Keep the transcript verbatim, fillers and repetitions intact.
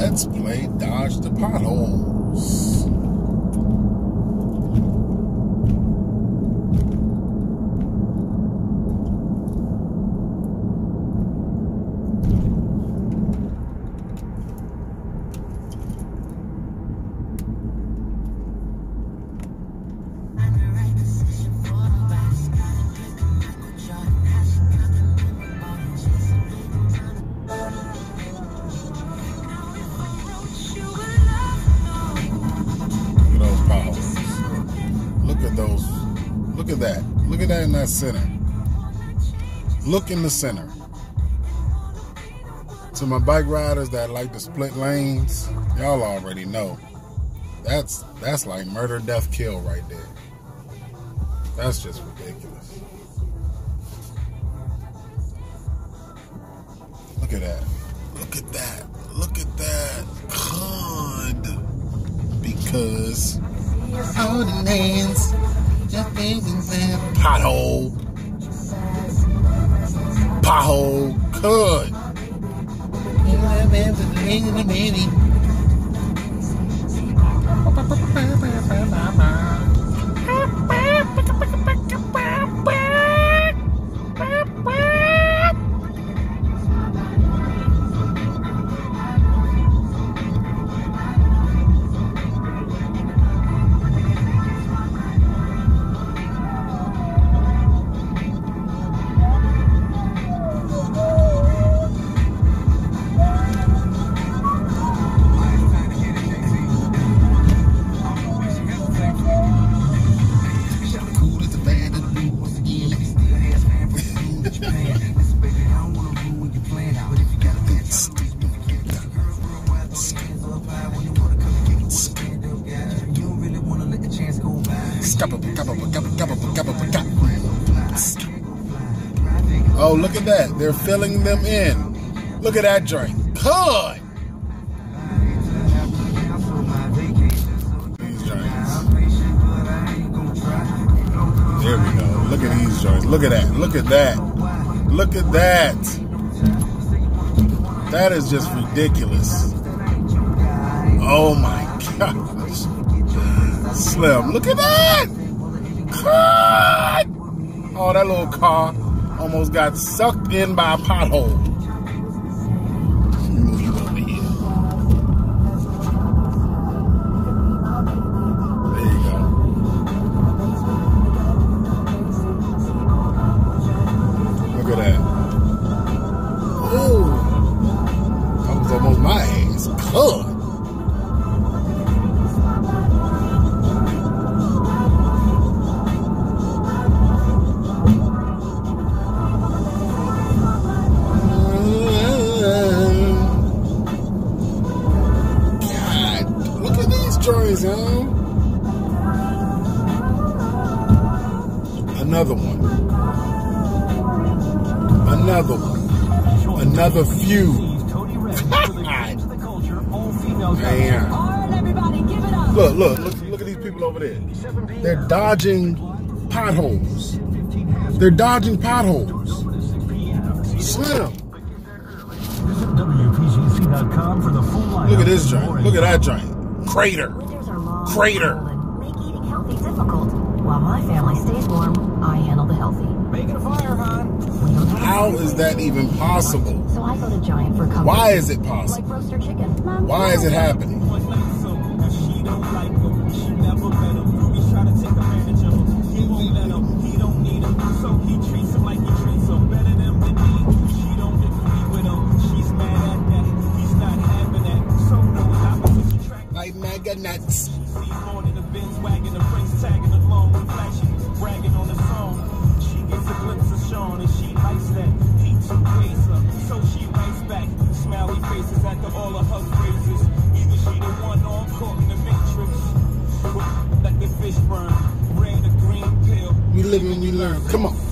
Let's play Dodge the Potholes. Look at those. Look at that. Look at that in that center. Look in the center. To my bike riders that like to split lanes, y'all already know. That's that's like murder, death, kill right there. That's just ridiculous. Look at that. Look at that. Look at that. God. Because holding hands, just pothole, pothole, good. Oh, look at that. They're filling them in. Look at that joint. Good. These joints. There we go. Look at these joints. Look at that. Look at that. Look at that. That is just ridiculous. Oh my gosh. Slim. Look at that. God. Oh, that little car almost got sucked in by a pothole. Move you over here. There you go. Look at that. Ooh. That was almost my ass. Good. Another one. Another one. Another few. Man. Look, look, look, look at these people over there. They're dodging potholes. They're dodging potholes. Slim. Look at this joint. Look at that joint. Crater. Crater. Make eating healthy difficult. While my family stays warm, I handle the healthy. Making a fire, hon. How is that even possible? So I go to Giant for comfort. Why is it possible? Like roaster chicken. Why is it happening? Like mega nuts. We live and we learn. Come on.